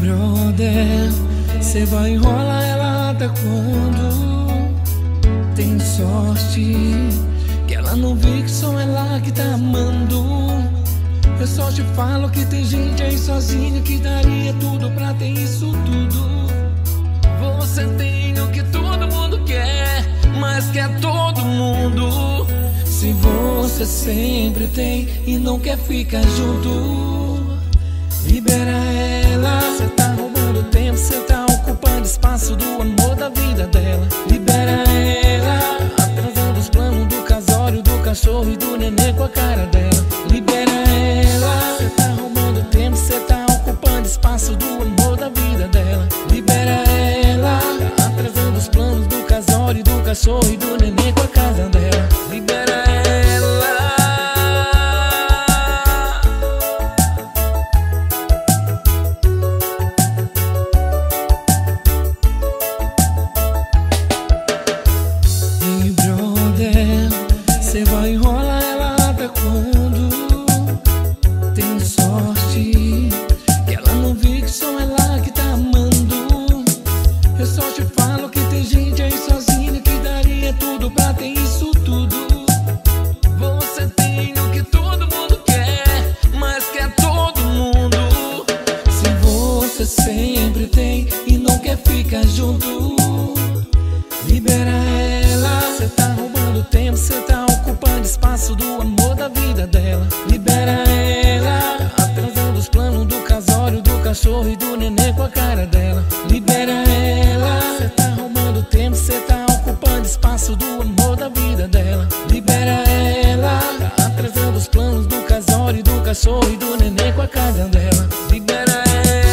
brother, cê vai enrolar ela até quando? Tem sorte que ela não vê que só ela que tá amando. Eu só te falo que tem gente aí sozinha que daria tudo pra ter isso tudo. Você tem o que todo mundo quer, mas quer todo mundo. Se você sempre tem e não quer ficar junto, libera ela. Cê tá roubando tempo, cê tá ocupando espaço do amor da vida dela. Libera ela, atrasando os planos do casório, do cachorro e do nenê com a cara dela. Libera ela, cê tá roubando tempo, cê tá ocupando espaço do amor da vida dela. Libera ela, atrasando os planos do casório, do cachorro e do nenê com a casa dela. Libera ela. Cê vai enrolar ela até quando? Tem sorte que ela não vê que só ela que tá amando. Eu só te falo que tem gente aí sozinha que daria tudo pra ter isso tudo. Você tem o que todo mundo quer, mas quer todo mundo. Se você sempre tem e não quer ficar junto, libera ela. Cê tá roubando tempo, cê tá ocupando espaço do amor da vida dela. Libera ela, atrasando os planos do casório, do cachorro e do nenê com a cara dela. Libera ela, cê tá roubando tempo, cê tá ocupando espaço do amor da vida dela. Libera ela, atrasando os planos do casório, do cachorro e do nenê com a casa dela. Libera ela.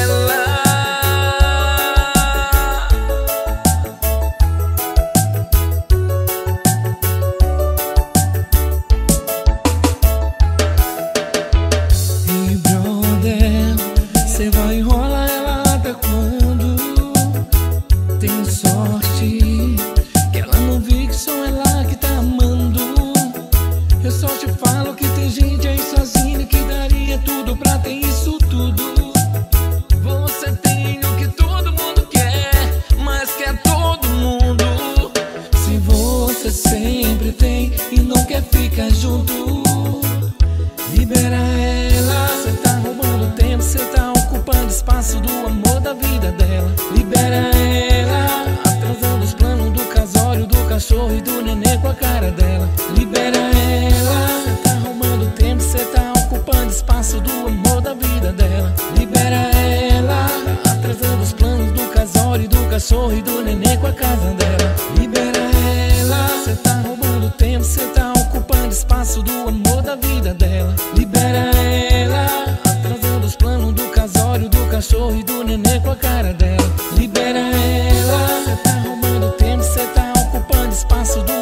Cê vai enrolar ela até quando? Tem sorte que ela não vê que só ela que tá amando. Eu só te falo que tem gente aí sozinha que daria tudo pra ter isso tudo. Você tem o que todo mundo quer, mas quer todo mundo. Se você sempre tem e não quer ficar junto, libera ela. Cê tá roubando tempo, cê tá ocupando espaço do amor da vida dela. Libera ela, atrasando os planos do casório, do cachorro e do nenê com a cara dela. Libera ela, cê tá roubando tempo, cê tá ocupando espaço do amor da vida dela. Libera ela, atrasando os planos do casório, do cachorro e do nenê com a casa dela. Libera ela, cê tá roubando tempo, cê tá ocupando espaço do amor da vida dela. Libera ela, atrasando os planos do casório, do cachorro e do nenê com a cara dela. Libera ela, cê tá roubando tempo, cê tá ocupando espaço do